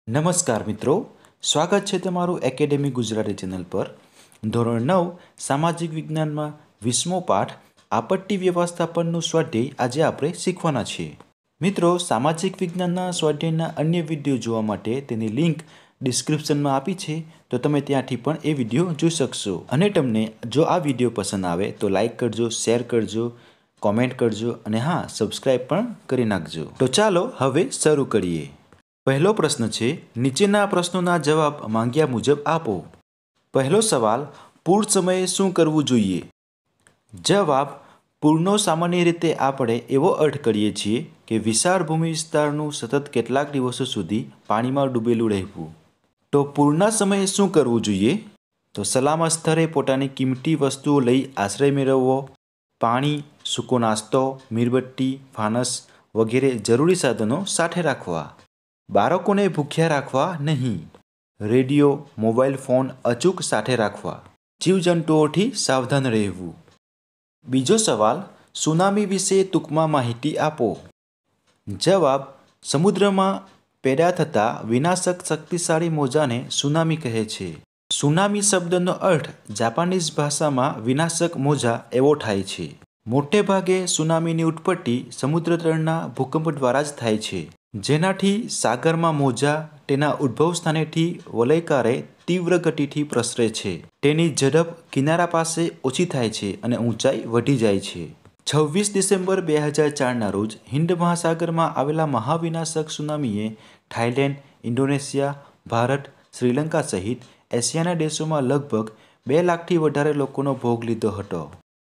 નમસ્કાર મિત્રો, સ્વાગત છે તમારું એકેડેમી ગુજરાતી ચેનલ પર। ધોરણ 9 સામાજિક વિજ્ઞાનમાં 20મો પાઠ આપત્તિ વ્યવસ્થાપનનું સ્વાધ્યાય આજે આપણે શીખવાના છીએ। મિત્રો, સામાજિક વિજ્ઞાનના સ્વાધ્યાયના અન્ય વિડીયો જોવા માટે તેની લિંક ડિસ્ક્રિપ્શનમાં આપી છે, તો તમે ત્યાંથી પણ એ વિડીયો જોઈ શકશો। અને તમને જો આ વિડીયો પસંદ આવે તો લાઈક કરજો, શેર કરજો, કોમેન્ટ કરજો અને હા, સબસ્ક્રાઈબ પણ કરી નાખજો। તો ચાલો હવે શરૂ કરીએ। પહેલો પ્રશ્ન છે, નીચેના પ્રશ્નોના જવાબ માંગ્યા મુજબ આપો। પહેલો સવાલ, પૂર સમયે શું કરવું જોઈએ? જવાબ, પૂરનો સામાન્ય રીતે આપણે એવો અર્થ કરીએ છીએ કે વિશાળ ભૂમિ વિસ્તારનું સતત કેટલાક દિવસો સુધી પાણીમાં ડૂબેલું રહેવું। તો પૂરના સમયે શું કરવું જોઈએ? તો સલામત સ્થળે પોતાની કિંમતી વસ્તુઓ લઈ આશ્રય મેળવવો, પાણી, સૂકો નાસ્તો, મીણબત્તી, ફાનસ વગેરે જરૂરી સાધનો સાથે રાખવા। બાળકોને ભૂખ્યા રાખવા નહીં। રેડિયો, મોબાઈલ ફોન અચૂક સાથે રાખવા। જીવજંતુઓથી સાવધાન રહેવું। બીજો સવાલ, સુનામી વિશે ટૂંકમાં માહિતી આપો। જવાબ, સમુદ્રમાં પેદા થતા વિનાશક શક્તિશાળી મોજાને સુનામી કહે છે। સુનામી શબ્દનો અર્થ જાપાનીઝ ભાષામાં વિનાશક મોજા એવો થાય છે। મોટે ભાગે સુનામીની ઉત્પત્તિ સમુદ્ર તળના ભૂકંપ દ્વારા જ થાય છે, જેનાથી સાગરમાં મોજા તેના ઉદ્ભવ સ્થાનેથી વલયકારે તીવ્ર ગતિથી પ્રસરે છે। તેની ઝડપ કિનારા પાસે ઓછી થાય છે અને ઊંચાઈ વધી જાય છે। 26 ડિસેમ્બર 2004ના રોજ હિન્દ મહાસાગરમાં આવેલા મહાવિનાશક સુનામીએ થાઈલેન્ડ, ઇન્ડોનેશિયા, ભારત, શ્રીલંકા સહિત એશિયાના દેશોમાં લગભગ 2 લાખથી વધારે લોકોનો ભોગ લીધો હતો।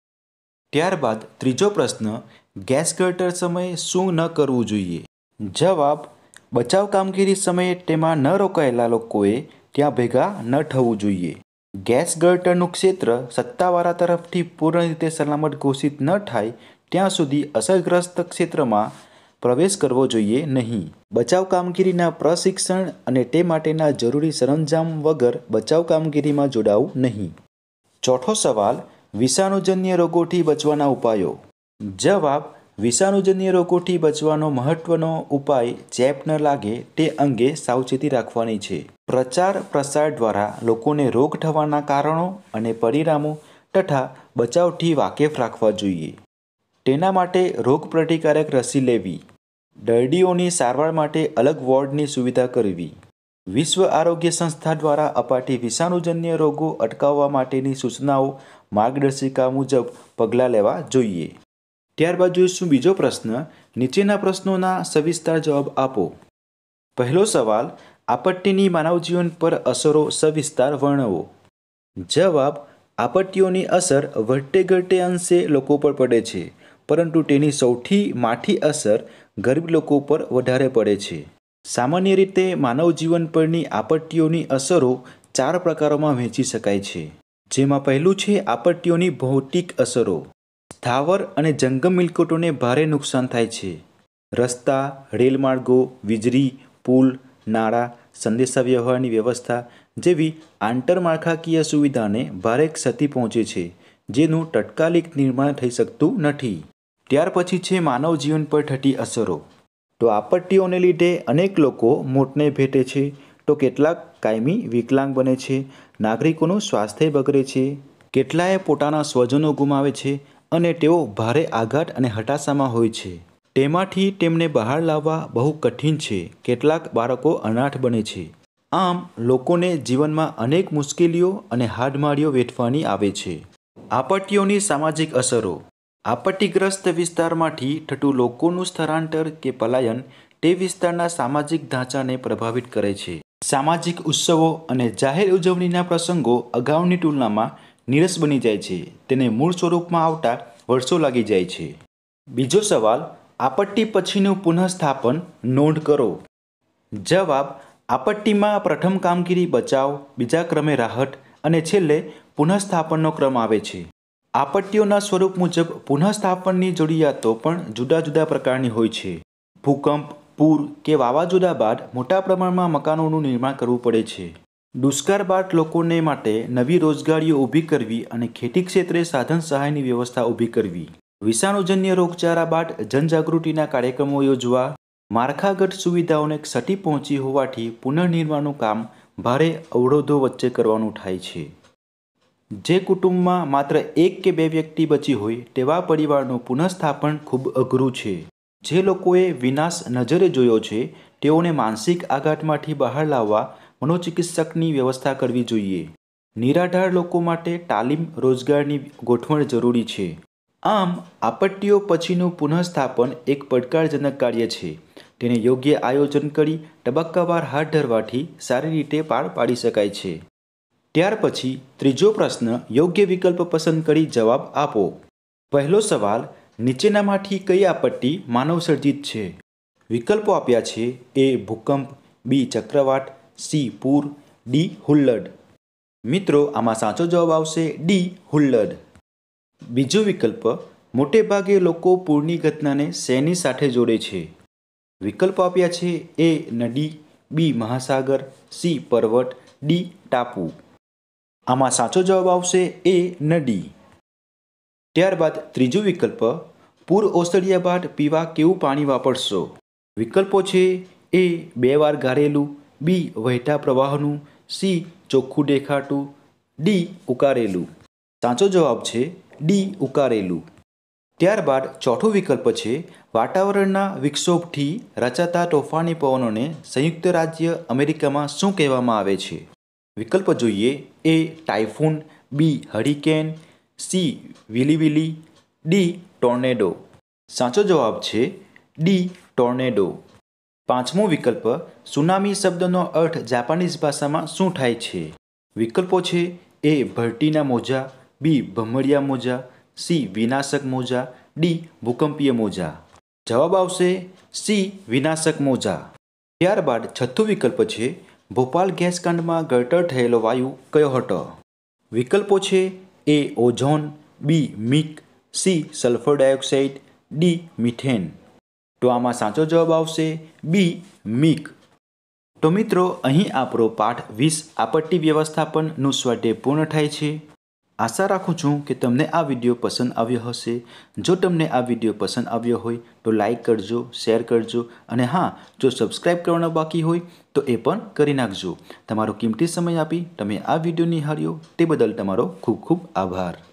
ત્યારબાદ ત્રીજો પ્રશ્ન, ગેસ ગળતર સમયે શું ન કરવું જોઈએ? જવાબ, બચાવ કામગીરી સમયે તેમાં ન રોકાયેલા લોકોએ ત્યાં ભેગા ન થવું જોઈએ। ગેસ ગળતરનું ક્ષેત્ર સત્તાવાળા તરફથી પૂર્ણ રીતે સલામત ઘોષિત ન થાય ત્યાં સુધી અસરગ્રસ્ત ક્ષેત્રમાં પ્રવેશ કરવો જોઈએ નહીં। બચાવ કામગીરીના પ્રશિક્ષણ અને તે માટેના જરૂરી સરંજામ વગર બચાવ કામગીરીમાં જોડાવું નહીં। ચોથો સવાલ, વિષાણુજન્ય રોગોથી બચવાના ઉપાયો। જવાબ, વિષાણુજન્ય રોગોથી બચવાનો મહત્વનો ઉપાય ચેપ ન લાગે તે અંગે સાવચેતી રાખવાની છે। પ્રચાર પ્રસાર દ્વારા લોકોને રોગ થવાના કારણો અને પરિણામો તથા બચાવથી વાકેફ રાખવા જોઈએ। તેના માટે રોગપ્રતિકારક રસી લેવી, દર્દીઓની સારવાર માટે અલગ વોર્ડની સુવિધા કરવી, વિશ્વ આરોગ્ય સંસ્થા દ્વારા અપાતી વિષાણુજન્ય રોગો અટકાવવા માટેની સૂચનાઓ માર્ગદર્શિકા મુજબ પગલાં લેવા જોઈએ। ત્યારબાદ જોઈશું બીજો પ્રશ્ન, નીચેના પ્રશ્નોના સવિસ્તાર જવાબ આપો। પહેલો સવાલ, આપત્તિની માનવજીવન પર અસરો સવિસ્તાર વર્ણવો। જવાબ, આપત્તિઓની અસર વધતે ઘટતે અંશે લોકો પર પડે છે, પરંતુ તેની સૌથી માઠી અસર ગરીબ લોકો પર વધારે પડે છે। સામાન્ય રીતે માનવજીવન પરની આપત્તિઓની અસરો 4 પ્રકારોમાં વહેંચી શકાય છે, જેમાં પહેલું છે આપત્તિઓની ભૌતિક અસરો। સ્થાવર અને જંગમ મિલકતોને ભારે નુકસાન થાય છે। રસ્તા, રેલમાર્ગો, વીજળી, પુલ, નાળા, સંદેશાવ્યવહારની વ્યવસ્થા જેવી આંતરમાળખાકીય સુવિધાને ભારે ક્ષતિ પહોંચે છે, જેનું તાત્કાલિક નિર્માણ થઈ શકતું નથી। ત્યાર પછી છે માનવ જીવન પર થતી અસરો। તો આપત્તિઓને લીધે અનેક લોકો મોતને ભેટે છે, તો કેટલાક કાયમી વિકલાંગ બને છે, નાગરિકોનું સ્વાસ્થ્ય બગડે છે, કેટલાએ પોતાના સ્વજનો ગુમાવે છે અને તેઓ ભારે આઘાત અને હતાશામાં હોય છે। તેમાંથી તેમને બહાર લાવવા બહુ કઠિન છે। કેટલાક બાળકો અનાથ બને છે। આમ લોકોને જીવનમાં અનેક મુશ્કેલીઓ અને હાડમારીઓ વેઠવાની આવે છે। આપત્તિઓની સામાજિક અસરો। આપત્તિગ્રસ્ત વિસ્તારમાંથી થતું લોકોનું સ્થળાંતર કે પલાયન તે વિસ્તારના સામાજિક ઢાંચાને પ્રભાવિત કરે છે। સામાજિક ઉત્સવો અને જાહેર ઉજવણીના પ્રસંગો અગાઉની તુલનામાં નીરસ બની જાય છે, તેને મૂળ સ્વરૂપમાં આવતા વર્ષો લાગી જાય છે। બીજો સવાલ, આપત્તિ પછીનું પુનઃસ્થાપન નોંધ કરો। જવાબ, આપત્તિમાં પ્રથમ કામગીરી બચાવ, બીજા ક્રમે રાહત અને છેલ્લે પુનઃસ્થાપનનો ક્રમ આવે છે। આપત્તિઓના સ્વરૂપ મુજબ પુનઃસ્થાપનની જરૂરિયાતો પણ જુદા જુદા પ્રકારની હોય છે। ભૂકંપ, પૂર કે વાવાઝોડા બાદ મોટા પ્રમાણમાં મકાનોનું નિર્માણ કરવું પડે છે। દુષ્કાળ બાદ લોકોને માટે નવી રોજગારીઓ ઊભી કરવી અને ખેતી ક્ષેત્રે સાધન સહાયની વ્યવસ્થા ઊભી કરવી। વિષાણુજન્ય રોગચાળા બાદ જનજાગૃતિના કાર્યક્રમો યોજવા, માળખાગત સુવિધાઓને ક્ષતિ પહોંચી હોવાથી પુનઃનિર્માણનું કામ ભારે અવરોધો વચ્ચે કરવાનું થાય છે. જે કુટુંબમાં માત્ર 1 કે 2 વ્યક્તિ બચી હોય તેવા પરિવારનું પુનઃસ્થાપન ખૂબ અઘરું છે. જે લોકોએ વિનાશ નજરે જોયો છે તેઓને માનસિક આઘાતમાંથી બહાર લાવવા મનોચિકિત્સકની વ્યવસ્થા કરવી જોઈએ. નિરાધાર લોકો માટે તાલીમ રોજગારની ગોઠવણ જરૂરી છે. આમ આપત્તિઓ પછીનું પુનઃસ્થાપન એક પડકારજનક કાર્ય છે. તેને યોગ્ય આયોજન કરી તબક્કાવાર હાથ ધરવાથી સારી રીતે પાર પાડી શકાય છે. ત્યાર પછી ત્રીજો પ્રશ્ન, યોગ્ય વિકલ્પ પસંદ કરી જવાબ આપો. પહેલો સવાલ, નીચેનામાંથી કઈ આપત્તિ માનવસર્જિત છે? વિકલ્પો આપ્યા છે: A. ભૂકંપ, B. ચક્રવાત, C. પૂર, D. હુલ્લડ. મિત્રો, આમાં સાચો જવાબ આવશે D. હુલ્લડ. બીજો વિકલ્પ, મોટે ભાગે લોકો પૂરની ઘટનાને શેની સાથે જોડે છે? વિકલ્પો આપ્યા છે: A. નદી, B. મહાસાગર, C. પર્વત, D. ટાપુ. આમાં સાચો જવાબ આવશે A. નદી. ત્યારબાદ ત્રીજો વિકલ્પ, પૂર ઓસર્યા બાદ પીવા કેવું પાણી વાપરશો? વિકલ્પો છે: A. 2 વાર ગાળેલું, B. વહેતા પ્રવાહનું, C. ચોખ્ખું દેખાતું, D. ઉકાળેલું. સાચો જવાબ છે D. ઉકાળેલું. ત્યારબાદ ચોથો વિકલ્પ છે: વાતાવરણના વિક્ષોભથી રચાતા તોફાની પવનોને સંયુક્ત રાજ્ય અમેરિકામાં શું કહેવામાં આવે છે? વિકલ્પ જોઈએ: A. Typhoon, B. Hurricane, C. Willy willy, D. Tornado. સાચો જવાબ છે D. ટોર્નેડો. પાંચમો વિકલ્પ, સુનામી શબ્દનો અર્થ જાપાનીઝ ભાષામાં શું થાય છે? વિકલ્પો છે: A. ભરતીના મોજા, B. ભમરિયા મોજા, C. વિનાશક મોજા, D. ભૂકંપીય મોજા. જવાબ આવશે C. વિનાશક મોજા. ત્યારબાદ છઠ્ઠો વિકલ્પ છે: ભોપાલ ગેસકાંડમાં ગળતર થયેલો વાયુ કયો હતો? વિકલ્પો છે: A. Ozone, B. MIC, C. Sulphur dioxide, D. Methane. તો આમાં સાચો જવાબ આવશે B. મિક. તો મિત્રો, અહીં આપણો પાઠ 20 આપત્તિ વ્યવસ્થાપનનું સ્વાધ્યાય પૂર્ણ થાય છે. આશા રાખું છું કે તમને આ વિડીયો પસંદ આવ્યો હશે. જો તમને આ વિડીયો પસંદ આવ્યો હોય તો લાઈક કરજો, શેર કરજો અને હા, જો સબસ્ક્રાઈબ કરવાનું બાકી હોય તો એ પણ કરી નાખજો. તમારો કિંમતી સમય આપી તમે આ વિડીયો નિહાળ્યો તે બદલ તમારો ખૂબ ખૂબ આભાર.